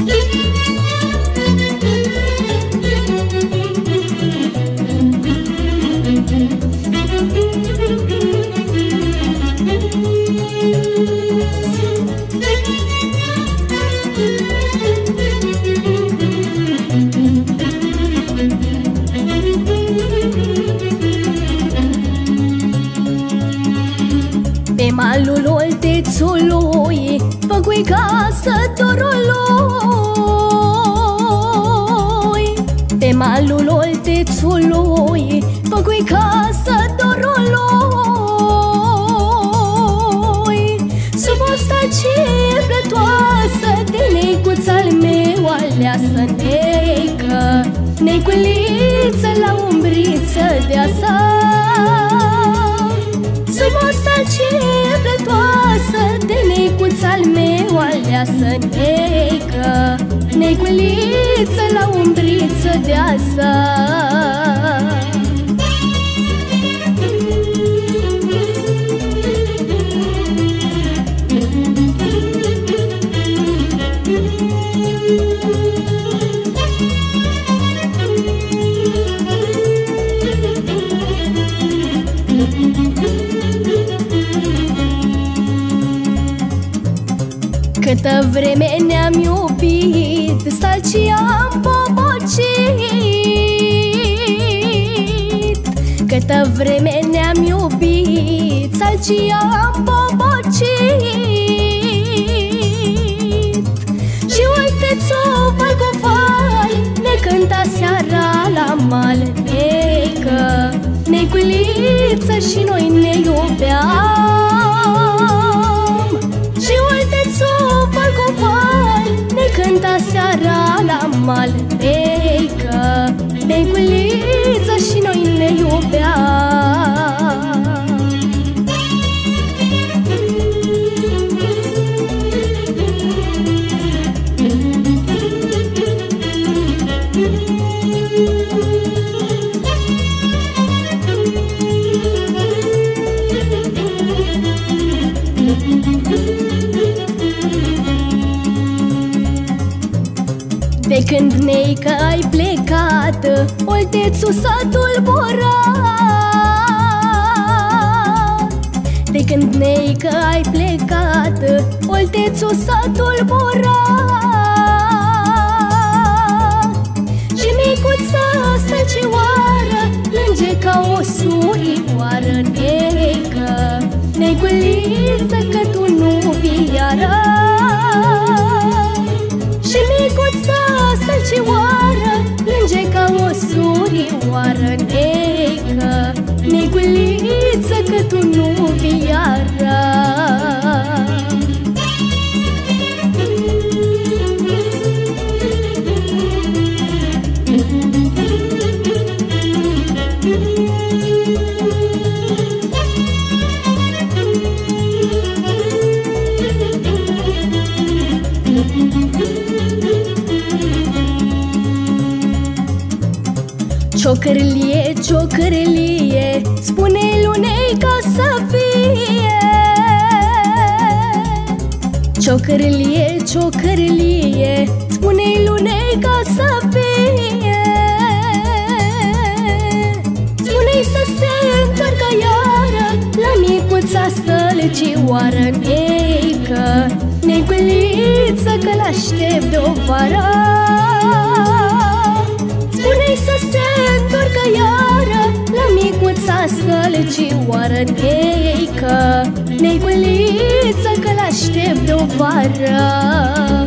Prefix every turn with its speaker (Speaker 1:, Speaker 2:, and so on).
Speaker 1: Pe malul Oltețului făcui casătorul lui. Pe malul Oltețului făcui casătorul lui. Sub o stacie plătoasă de neicuț-al meu aleasă neică, neiculiță la umbriță deasă. Sub o stacie plătoasă de neicuț-al meu aleasă neică, neiculiță la umbriță deasă. Câtă vreme ne-am iubit, stacia-am pobocit. Câtă vreme ne-am iubit, stacia-am pobocit. Și uite-ți-o val cu val, ne cânta seara la mal neică, neiculiță și noi ne iubeam. Și uite-ți-o val cu val, ne cânta seara la mal neică, neiculiță și noi ne iubeam. De când neică ai plecat, Oltețul s-a tulburat. De când neică ai plecat, Oltețul s-a tulburat. Și micuța sălcioară plânge ca o surioară neică, neiculiță că tu nu vii iară. Și micuța sălcioară plânge ca o surioară neică, neiculiță că tu nu vii iară. Ciocârlie, ciocârlie, spune-i lunei ca să fie. Ciocârlie, ciocârlie, spune-i lunei ca să fie. Spune-i să se întoarcă iară la micuța sălcioară neică, neiculiță că l-aștept de-o vară. Spune-i să se întoarcă iară la micuța sălcioară neică, neiculiță că l-aștept de-o vară.